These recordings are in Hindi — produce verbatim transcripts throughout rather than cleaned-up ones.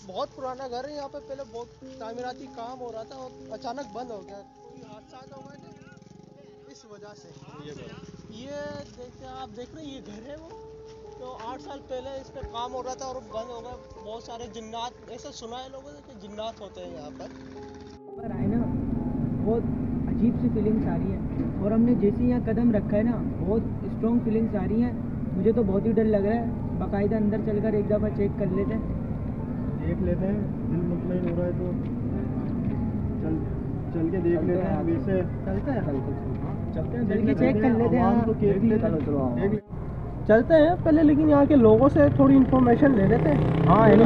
बहुत पुराना घर है यहाँ पे, पहले बहुत तामीराती काम हो रहा था और अचानक बंद हो गया। कोई हादसा हो गया ना इस वजह से ये घर ये देखते आप देख रहे हैं ये घर है वो तो आठ साल पहले इस पे काम हो रहा था और बंद हो गया। बहुत सारे जिन्नात ऐसा सुना है लोगों ने कि जिन्नात होते हैं यहाँ पर। पर आए ना बहुत अजीब सी फीलिंग्स आ रही है और हमने जैसे यहाँ कदम रखा है ना बहुत स्ट्रॉन्ग फीलिंग्स आ रही हैं। मुझे तो बहुत ही डर लग रहा है। बाकायदा अंदर चलकर एक दफ़ा चेक कर लेते हैं देख लेते हैं। दिल मुतमईन हो रहा है तो चल चल के देख लेते हैं। वैसे चलते हैं चलते हैं चल के चेक कर लेते हैं। तो देख लेते हैं देख ले चलते हैं पहले, लेकिन यहाँ के लोगों से थोड़ी इन्फॉर्मेशन ले लेते हैं। हाँ है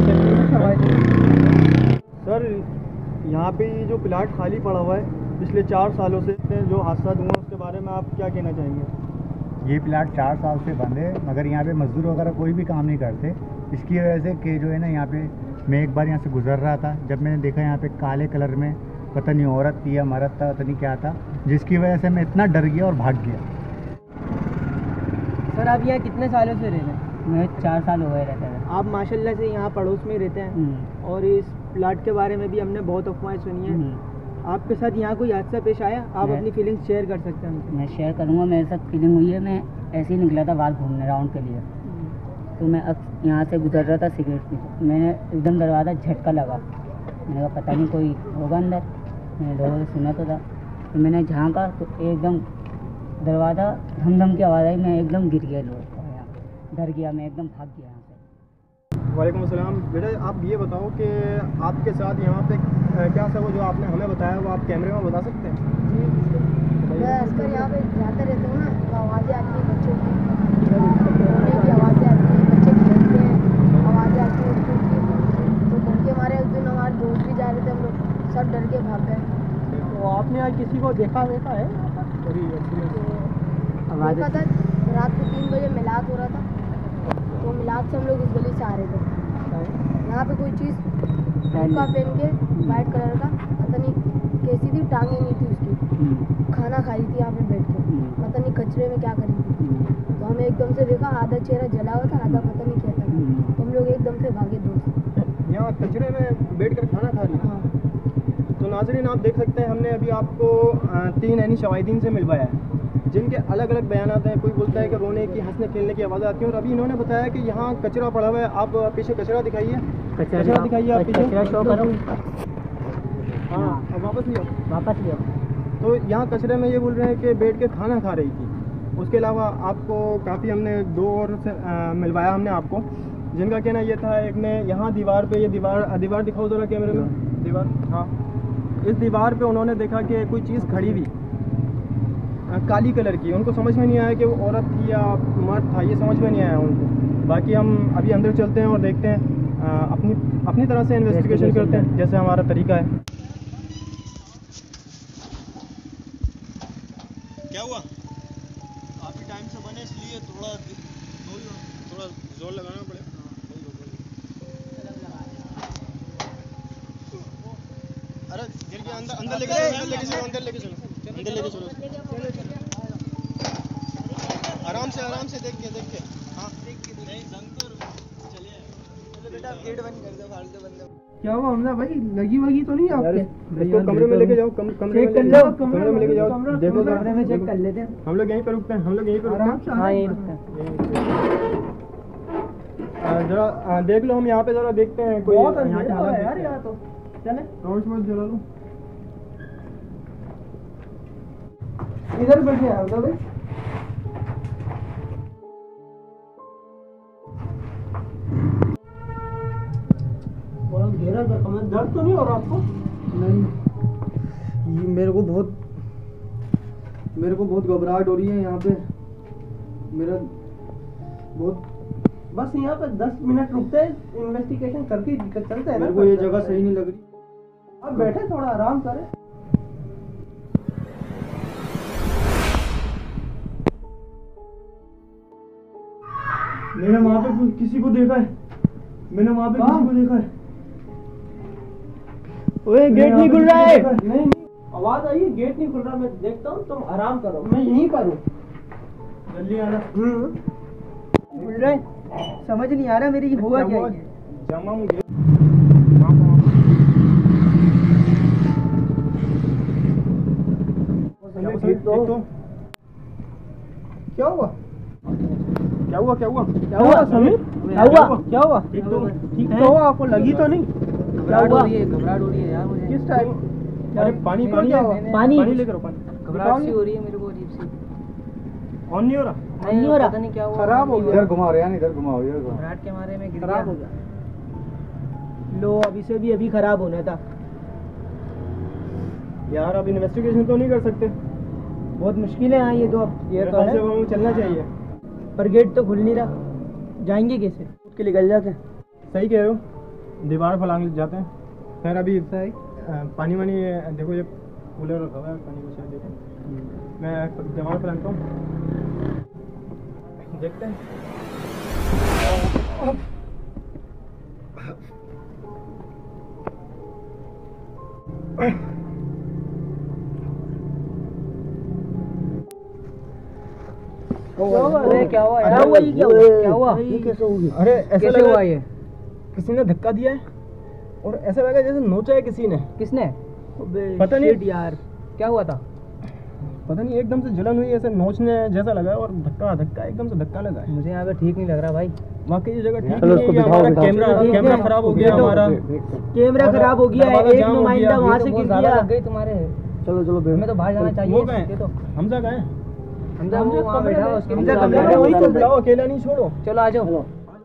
सर, यहाँ पे ये जो प्लाट खाली पड़ा हुआ है पिछले चार सालों से, जो हादसा हुआ उसके बारे में आप क्या कहना चाहेंगे? ये प्लाट चार साल से बंद है, मगर यहाँ पे मजदूर वगैरह कोई भी काम नहीं करते। इसकी वजह से कि जो है ना यहाँ पे मैं एक बार यहाँ से गुजर रहा था, जब मैंने देखा यहाँ पे काले कलर में पता नहीं औरत थी या मर्द था, पता नहीं क्या था, जिसकी वजह से मैं इतना डर गया और भाग गया। सर आप यहाँ कितने सालों से रह रहे हैं? मैं चार साल हो गए रहते हैं। आप माशाल्लाह से यहाँ पड़ोस में रहते हैं और इस प्लाट के बारे में भी हमने बहुत अफवाहें सुनी हैं। आपके साथ यहाँ कोई हादसा पेश आया? आप अपनी फीलिंग्स शेयर कर सकते हैं। मैं शेयर करूँगा। मेरे साथ फीलिंग हुई है, मैं ऐसे ही निकला था बाहर घूमने राउंड के लिए, तो मैं अब यहाँ से गुजर रहा था सिगरेट पी, मैंने एकदम दरवाज़ा झटका लगा। मैंने कहा पता नहीं कोई होगा अंदर, मैंने लोगों से सुना तो था। तो मैंने झाँका तो एकदम दरवाज़ा धम धम की आवाज़ आई, मैं एकदम गिर गया, लोग डर गया, मैं एकदम भाग गया यहाँ से। वालेकुम अस्सलाम। बेटा आप ये बताओ कि आपके साथ यहाँ पे क्या सब जो आपने हमें बताया वो आप कैमरे में बता सकते हैं? मैं अक्सर यहाँ पे जाते रहता हूँ ना, तो आवाज़ें आती हैं बच्चों की, रोने की आवाज़ें आती हैं, बच्चे खेलते हैं, आवाज़ें आती हैं स्कूल की। तो डर के हमारे उस दिन हमारे दोस्त भी जा रहे थे, हम लोग सब डर के भाग गए। तो आपने आज किसी को देखा देखा है? देखा था रात को तीन बजे मिलाद हो रहा था, तो मिलाद से हम लोग इस गली से आ रहे थे। यहाँ पे कोई चीज़ बुर्का पहन के वाइट कलर का, पता नहीं कैसी थी, टांगे नहीं थी उसकी, खाना खा रही थी यहाँ पे बैठ के, पता नहीं कचरे में क्या कर रही थी। तो हमें एकदम से देखा, आधा चेहरा जला हुआ था, आधा पता नहीं क्या था। तो हम लोग एकदम से भागे दोस्त। यहाँ कचरे में बैठ कर खाना खा रही थी। हाँ। तो नाज़रीन आप देख सकते हैं, हमने अभी आपको तीन ऐनी शवाहिदीन से मिलवाया है जिनके अलग अलग बयानात हैं। कोई बोलता है कि रोने की, हंसने खेलने की आवाज़ आती है, और अभी इन्होंने बताया कि यहाँ कचरा पड़ा हुआ है। आप पीछे कचरा दिखाइए, कचरा दिखाइए आप पीछे। कचरा शो करो। हाँ अब वापस लियो, वापस लियो। तो यहाँ कचरे में ये बोल रहे हैं कि बैठ के खाना खा रही थी। उसके अलावा आपको काफ़ी हमने दो और से आ, मिलवाया हमने आपको, जिनका कहना ये था, एक ने यहाँ दीवार पे, ये दीवार दीवार दिखाओ ज़रा कैमरे में, दीवार, हाँ, इस दीवार पे उन्होंने देखा कि कोई चीज़ खड़ी हुई काली कलर की। उनको समझ में नहीं आया कि वो औरत थी या मर्द था, ये समझ में नहीं आया उनको। बाकी हम अभी अंदर चलते हैं और देखते हैं, आ, अपनी अपनी तरह से इन्वेस्टिगेशन करते हैं जैसे हमारा तरीका है। क्या हुआ? काफ़ी टाइम से बने इसलिए थोड़ा थोड़ा जोर लगाना पड़ेगा। अरे गिर गया, अंदर अंदर लेके चलो, अंदर लेके चलो, अंदर लेके चलो, अंदर लेके चलो, आराम से आराम से देख के देख के हाँ देख के नहीं जंग तो चलिए। चलो बेटा आप गेट बंद कर दो, फालतू बंद। क्या हुआ हमजा भाई, लगी वगी तो नहीं आपके? इसको कमरे में लेके जाओ, कम कमरे में लेके जाओ, कमरे में लेके जाओ, देखो कमरे में चेक कर लेते हैं। हम लोग यहीं पे रुकते हैं, हम लोग यहीं पे रुकते हैं। हाँ यहीं रुकते हैं। जरा देख लो, हम यहाँ पे जरा देखते हैं कोई बहुत अंधेरा है यार यहाँ तो। चले टॉर्च वॉर्च जला लो। इधर बैठे हैं हमजा भाई। दर्द तो नहीं हो रहा आपको? नहीं, ये मेरे को बहुत मेरे को बहुत घबराहट हो रही है यहाँ पे। मेरा बहुत बस यहाँ पे दस मिनट रुकते हैं, इन्वेस्टिगेशन करके चलते हैं। मेरे को ये जगह सही नहीं लग रही। आप बैठे थोड़ा आराम करें। मैंने वहाँ पे किसी को देखा है, मैंने वहाँ पे किसी को देखा है। ओए गेट नहीं खुल रहा है। नहीं नहीं आवाज आई है, गेट नहीं खुल रहा। मैं देखता हूँ, तुम आराम करो, मैं यहीं पर हूँ, जल्दी आना। खुल रहा है, समझ नहीं आ रहा मेरी हुआ क्या है। जमा ठीक ठीक तो क्या हुआ क्या हुआ क्या हुआ क्या हुआ समीर? क्या हुआ क्या हुआ? ठीक तो ठीक तो हुआ? आपको लगी तो नहीं? घबराहट हो रही है, घबराहट हो रही है यार मुझे। किस टाइप? अरे पानी पानी क्या हुआ? पानी पानी लेकर आओ पानी। घबराहट सी हो रही है मेरे को अजीब सी। ऑन नहीं हो रहा? नहीं हो रहा, पता नहीं क्या हुआ। खराब हो गया। इधर घुमाओ यार, इधर घुमाओ, इधर घुमाओ। घबराहट के मारे में गिर खराब हो गया। गया। लो अभी से भी अभी खराब होना था। यार अब इन्वेस्टिगेशन तो नहीं कर सकते, बहुत मुश्किल है। हाँ ये तो अब ये मेरे तो ख्याल है, से वहाँ चलना चाहिए। पर गेट तो खुल नहीं रहा, जाएंगे कैसे? उठ के निकल जाते हैं। सही कह रहे हो, दीवार फलांग जाते हैं। खैर अभी सही पानी वानी देखो, ये कूलर रखा हुआ है पानी को, शायद देखो मैं दीवार फलांगता हूँ, देखते हैं। अरे क्या हुआ यार? हुआ ये क्या हुआ? क्या हुआ? ये कैसे हो गया? अरे ऐसा कैसे लगा हुआ ये? किसी ने धक्का दिया है और ऐसा लगा जैसे नोचा है किसी ने। किसने? पता नहीं। Shit यार, क्या हुआ था? पता नहीं, एकदम से जलन हुई, ऐसे नोचने जैसा लगा और धक्का धक्का एकदम से धक्का लगा है। मुझे यहाँ पे ठीक नहीं लग रहा भाई। वाकई ये जगह ठीक चलो नहीं उसको है। ये बिठाओ, हमारा बिठाओ। कैमरा ठीक है। कैमरा खराब हो गया ये तो- हमारा। कैमरा और खराब हो गया है, दरवाजा एक जाम हो नुमाइंदा गया। वहाँ ये से तो गिर बहुत गया। ज्यादा लग गई तुम्हारे। चलो चलो हमें तो बाहर जाना चाहिए। वो कहाँ ये तो है? हमजा कहाँ है? हमजा वो वहाँ बैठा है, उसके हमजा नीचे कमरे में, वही तो बुलाओ, अकेला नहीं छोड़ो। चलो आ जाओ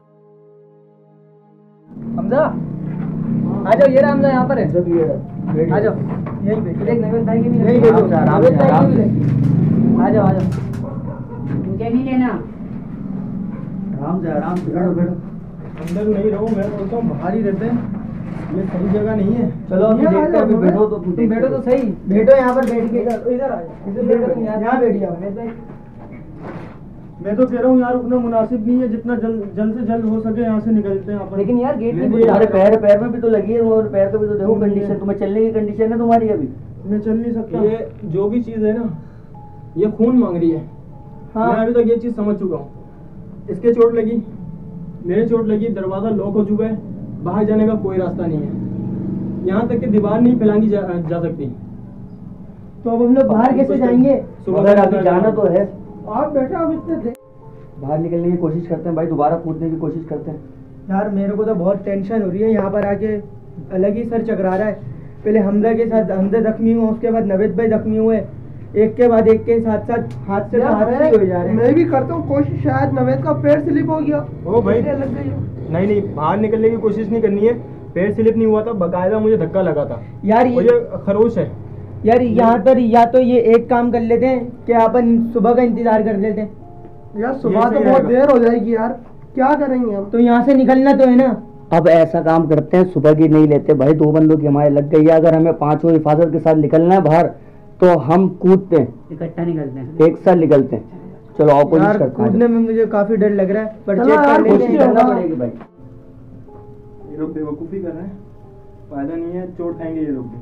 हमजा, आ जाओ। ये रहा हमजा, यहाँ पर है। आ जाओ यहीं पे देख, नवीन भाई की भी यहीं लगी। बैठो, आराम से, नवीन भाई आराम की भी से। लगी। आ जाओ आ जाओ। मुझे नहीं लेना। आराम से आराम से बैठो बैठो। अंदर नहीं रहो, मैं बोलता हूँ बाहर ही रहते हैं, ये सही जगह नहीं है। चलो अभी यहाँ आ देखते हैं, अभी जाओ, बैठो तो तुम बैठो तो सही। बैठो यहाँ पर बैठ के। इधर आ जाओ, इधर बैठो तुम, यहाँ बैठ जाओ। मैं तो कह रहा हूँ यार, उतना मुनासिब नहीं है, जितना जल्द जल्द से जल्द हो सके यहाँ से निकलते हैं अपन। लेकिन यार गेट नहीं तुम्हारे खुला। पैर पैर में भी तो लगी है, और पैर का भी तो देखो कंडीशन, तुम्हें चलने की कंडीशन है तुम्हारी अभी। मैं चल नहीं सकता। ये जो भी चीज़ है ना, ये खून मांग रही है। हाँ। मैं अभी तक ये चीज़ समझ चुका हूँ। इसके चोट लगी, मेरे चोट लगी, दरवाज़ा लॉक हो चुका है, बाहर जाने का कोई रास्ता नहीं है, यहाँ तक कि दीवार नहीं फैलांगी जा, जा सकती। तो अब हम लोग बाहर कैसे जाएंगे? मगर अभी जाना तो है, आप बेटा अब इतने देर बाहर निकलने की कोशिश करते हैं भाई, दोबारा कूदने की कोशिश करते हैं। यार मेरे को तो बहुत टेंशन हो रही है, यहाँ पर आके अलग ही सर चकरा रहा है। पहले हमजा के साथ हमजा जख्मी हुआ, उसके बाद नवेद भाई जख्मी हुए, एक के बाद एक के साथ साथ हाथ से तो हाथ से हो जा रहे हैं। मैं भी करता हूँ कोशिश, शायद नवेद का पैर स्लिप हो गया। ओ भाई, लग गई हो। नहीं नहीं, बाहर निकलने की कोशिश नहीं करनी है। पैर स्लिप नहीं हुआ था, बकायदा मुझे धक्का लगा था। यार और ये ये खरोश है। यार यहाँ पर या तो ये एक काम कर लेते हैं कि अपन सुबह का इंतजार कर लेते हैं। यार ये सुबह तो सही बहुत रहेगा। देर हो जाएगी यार, क्या करेंगे हम? तो यहाँ से निकलना तो है ना। अब ऐसा काम करते हैं, सुबह की नहीं लेते भाई, दो बंदों की हमारे लग गई है। अगर हमें पांचों हिफाजत के साथ निकलना है बाहर, तो हम कूदते हैं, इकट्ठा निकलते हैं। एक साथ निकलते हैं। चलो आओ कोशिश यार करते हैं। कूदने में मुझे काफी डर लग रहा है, पर चलो चेक यार, कर लेते कोशिश हैं। करना करना पड़ेगी भाई। ये लोग बेवकूफ़ी कर रहे हैं, फायदा नहीं है, चोट खाएंगे ये लोग भी।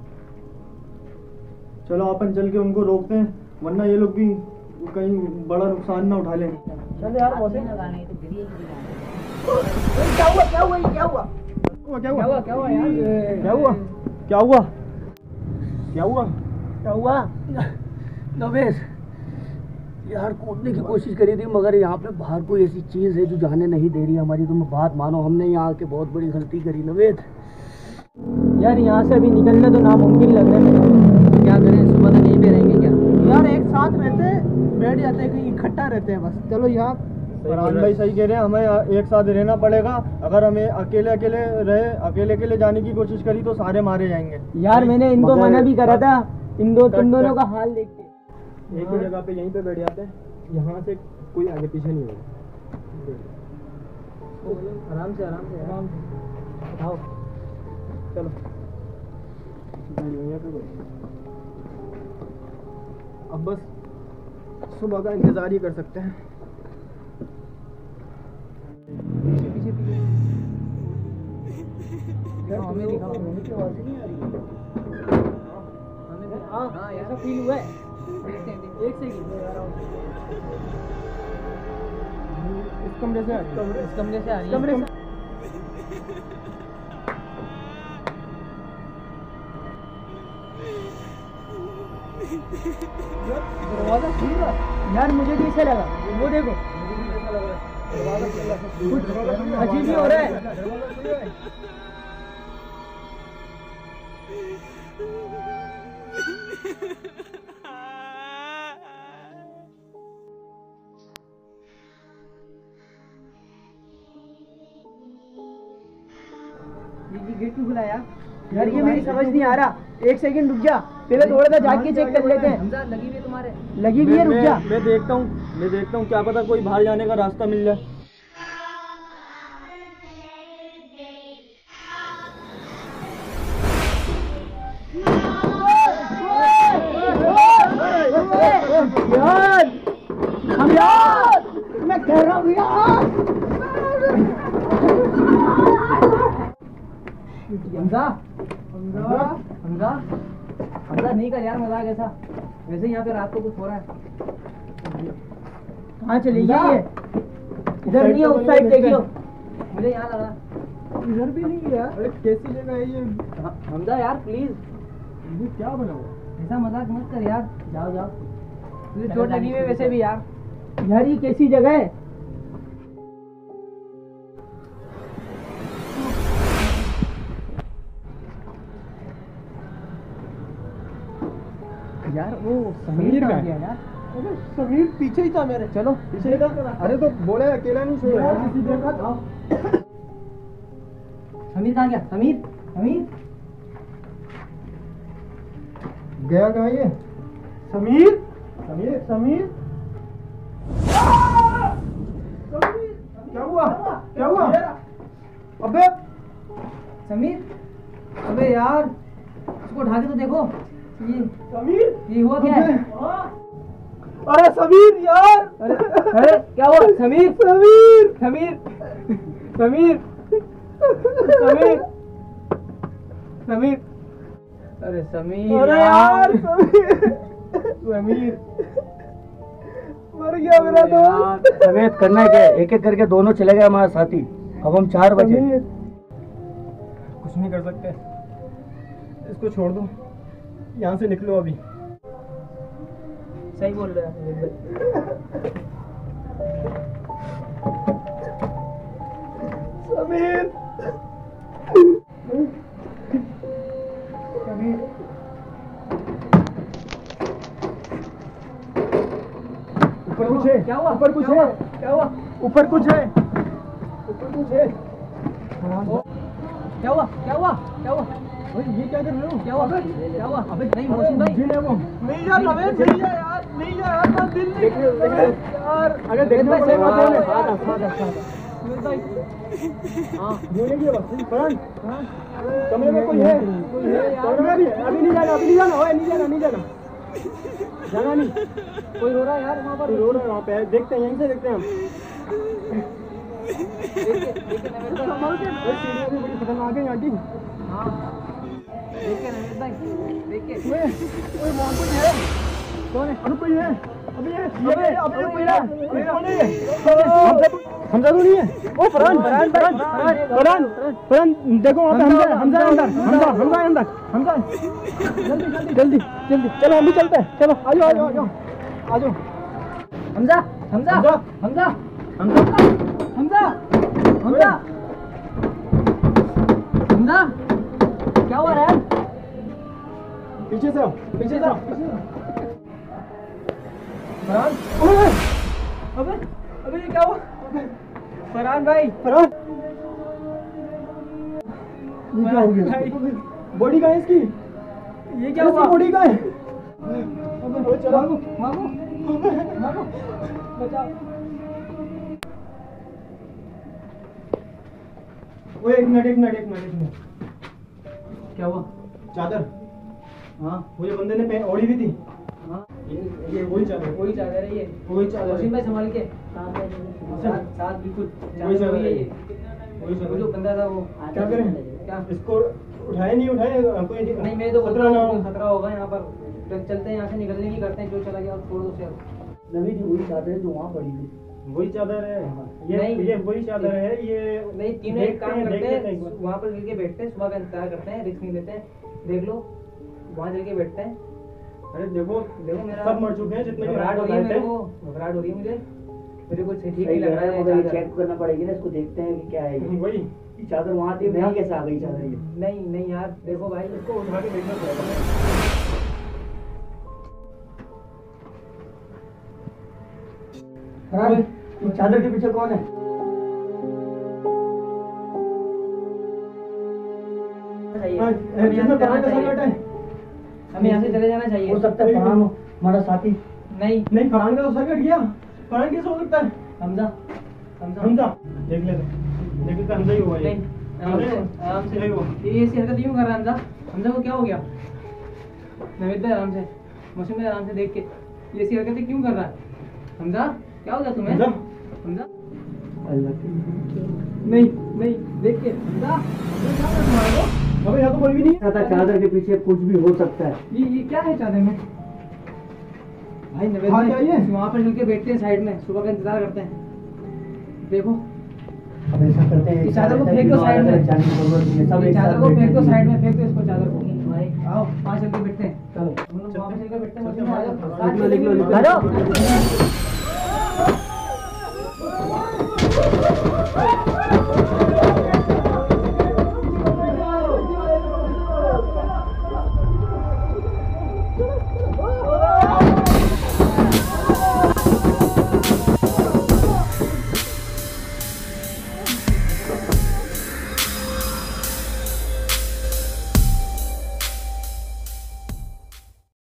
चलो अपन चल के उनको रोकते हैं, वरना ये लोग भी कहीं बड़ा नुकसान ना उठा लें। चलो यार मौसम लगाना है तो गिरी गिरी। क्या हुआ क्या हुआ ये क्या हुआ? क्या क्या हुआ क्या हुआ यार? क्या हुआ क्या हुआ क्या हुआ क्या हुआ? नवेश यार, कूदने की कोशिश करी थी, मगर यहाँ पे बाहर कोई ऐसी चीज़ है जो जाने नहीं दे रही हमारी। तुम बात मानो, हमने यहाँ आके बहुत बड़ी गलती करी नवेद। यार यहाँ से अभी निकलना तो नामुमकिन लग रहा है मेरे को। क्या करें, सुबह तक यहीं पे रहेंगे क्या? यार एक साथ रहते बैठ जाते हैं, कहीं इकट्ठा रहते हैं बस। चलो यहाँ फरहान भाई सही कह रहे हैं, हमें एक साथ रहना पड़ेगा। अगर हमें अकेले अकेले रहे, अकेले अकेले जाने की कोशिश करी तो सारे मारे जाएंगे। यार मैंने इनको मगर- मना भी करा था, इन दो तुम कट- दोनों कट। का हाल देख के। एक ही जगह पे यहीं पे बैठ जाते हैं, यहाँ से कोई आगे पीछे नहीं होगा। आराम से आराम से आराम से उठाओ। चलो यहाँ पे बैठ। अब बस सुबह का इंतजार ही कर सकते हैं। पीछे पीछे पीछे हमें दिखाओ। हाँ हाँ ऐसा फील हुआ है। एक सेकंड इस कमरे से आ रही है। इस कमरे से आ रही है। कमरे से दरवाजा खुल रहा है यार मुझे भी ऐसा लगा, वो देखो कुछ अजीब ही हो रहा है। ये गेट क्यों खुला यार? यार ये मेरी समझ नहीं आ रहा। एक सेकंड रुक जा, पहले थोड़ा सा जाके चेक कर लेते हैं। हमजा लगी हुई है तुम्हारे? लगी भी है, रुक जा। मैं देखता हूँ मैं देखता हूँ क्या पता कोई बाहर जाने का रास्ता मिल जाए। यार हम यार मैं कह रहा हूँ यार। हमजा हमजा हमजा हमजा नहीं कर यार मजाक ऐसा। वैसे यहाँ पे रात को कुछ हो रहा है। कहाँ चली गई ये? इधर नहीं है, उस साइड देख लो। मुझे यहाँ लगा इधर भी नहीं है। अरे कैसी जगह है ये? हमजा यार प्लीज, ये क्या बना हुआ? ऐसा मजाक मत कर यार। जाओ जाओ, तुझे चोट लगी हुई है वैसे भी यार। यार ये कैसी जगह है? यार वो समीर का कहाँ है? गया यार? अरे समीर पीछे ही था मेरे। चलो पीछे का? अरे तो बोले अकेला नहीं सोया यार, किसी देखा था। समीर कहाँ गया? समीर समीर गया कहाँ ये? समीर समीर समीर क्या हुआ? क्या हुआ? अबे समीर, अबे यार इसको उठा के तो देखो। ये समीर ये हुआ क्या है? अरे समीर यार। अरे अरे क्या हुआ? समीर समीर समीर समीर समीर समीर अरे समीर अरे यार समीर समीर मर गया मेरा दोस्त। सवेद करना है क्या? एक एक करके दोनों चले गए हमारे साथी। अब हम चार बजे। समीर कुछ नहीं कर सकते, इसको छोड़ दो, यहाँ से निकलो अभी। सही बोल रहे हैं। समीर ऊपर कुछ है? क्या हुआ? ऊपर कुछ क्या है? हुआ? क्या हुआ? ऊपर कुछ है? ऊपर कुछ है? क्या हुआ? क्या हुआ? क्या हुआ? भाई ये क्या कर रहे हो? क्या हुआ? क्या हुआ? अबे नहीं मोहसिन भाई। जिन है वो। नहीं जा नवेद, नहीं जा यार, नहीं जा यार, मैं दिल नहीं देखिए, देखिए। यार। अगर देखना भाई, पड़ेगा हाँ, तो हाँ, है। नवेद भाई। हाँ बोलेंगे बस। फरहान, कमरे में कोई है? कोई है? कमरे में भी है? अभी नहीं जाना, अभी नहीं जाना, ओए नहीं जाना, नहीं जाना, जाना नहीं। कोई रो रहा है यार वहाँ पर। कोई रो रहा है वहाँ पे, देखते हैं, यहीं से देखते हैं हम। देखिए देखिए नवेद भाई। संभाल के, ओए सीढ़ियाँ भी बड़ी खतरनाक है आंटी। हाँ देखिए नवेद भाई, देखिए। ओए, ओए वहाँ कोई है? कौन है? अरे कोई है? अबे ये, अबे अबे कोई है? अबे कौन है ये? हमजा तो नहीं है? ओ फरहान, फरहान, फरहान, फरहान, फरहान, देखो वहाँ पे हमजा, हमजा है अंदर, हमजा, हमजा है अंदर, हमजा है। जल्दी, जल्दी, जल्दी, जल्दी, चलो हम भी चलते हैं, चलो, आ जाओ, आ जाओ, आ जाओ, आ जाओ। हमजा हमजा हमजा। हमजा हमजा, हमजा हमजा हमजा क्या हुआ यार? पीछे से आओ, पीछे से आओ। फरहान, ओए, अबे अबे ये क्या हुआ? फरहान भाई, फरहान, ये क्या हो गया? भाई। बॉडी कहाँ है इसकी? ये क्या हुआ? बॉडी कहाँ है? अबे चलो भागो भागो भागो, बचाओ। ओए एक मिनट, एक मिनट, एक मिनट, एक मिनट। क्या हुआ? चादर, हाँ वो ये बंदे ने पहन ओढ़ी भी थी। हाँ ये ये वही चादर, वही चादर है ये। वही चादर मोहसिन है। भाई संभाल के। साथ साथ बिल्कुल वही चादर वही है है। ये। वही वो चादर। जो बंदा था वो। क्या करें? क्या? इसको उठाए नहीं उठाए कोई नहीं मैं तो खतरा ना हो। खतरा होगा यहाँ पर। तो चलते हैं यहाँ से, निकलने की करते हैं, जो चला गया और छोड़ दो उसे अब। नवीन वही चादर है जो वहाँ पड़ी थी। वही चादर है ये, नहीं। ये वही चादर है ये। नहीं तीनों एक देखते काम हैं, करते देख लेते हैं, एक बार। वहाँ पर मिलके बैठते हैं, सुबह का इंतजार करते हैं, रिस्क नहीं लेते हैं। देख लो वहाँ चल के बैठते हैं अरे देखो देखो मेरा सब मर चुके हैं जितने भी घबराहट हो रही है लाइट मेरे है। को, घबराहट हो रही है मुझे, मेरे को ठीक सही नहीं लग लग रहा है मगर ये चादर। चेक करना पड़ेगी ना, इसको देखते हैं कि क्या है ये। वही ये चादर वहाँ थी, यहाँ कैसे आ गई चादर ये? नहीं नहीं यार देखो भाई, इसको उठा के देखना पड़ेगा। फरहान, ये चादर के पीछे कौन है? हाँ, जिसमें फरहान का सर कटा है। हमें यहाँ से चले जाना चाहिए। हो सकता है फरहान हो, हमारा साथी। नहीं नहीं, फरहान का तो सर कट गया। फरहान कैसे हो सकता है? हमजा हमजा हमजा देख ले, देख ले हमजा ही हुआ ये। नहीं आराम से आराम से यही हुआ। ये ऐसी हरकत क्यों कर रहा है हमजा? हमजा को क्या हो गया? नवेद भाई आराम से, मौसम भाई आराम से देख के, ये ऐसी हरकतें क्यों कर रहा है हमजा? क्या हो गया तुम्हें हमजा? हमजा? अल्लाह की नहीं नहीं देख के हमजा, हमजा क्या कर रहा है वो? अबे यहाँ तो कोई भी नहीं है। पता चादर के पीछे कुछ भी हो सकता है। ये ये क्या है चादर में? भाई नवेद हाँ, भाई क्या ये? वहाँ पर चल के बैठते हैं साइड में, सुबह का इंतजार करते हैं। देखो अब ऐसा करते हैं, इस चादर को फेंक दो साइड में, जाने की जरूरत नहीं है, सब ये एक चादर साथ को फेंक दो बैठेंगे। साइड में, फेंक दो इसको चादर को। भाई आओ वहाँ चल के बैठते हैं, चलो हम लोग वहाँ पे चल के बैठते हैं। चलते हैं, आ जाओ, चलते हैं। साथ निकलो, चलेंगे। निकलो, निकलो। आ जाओ।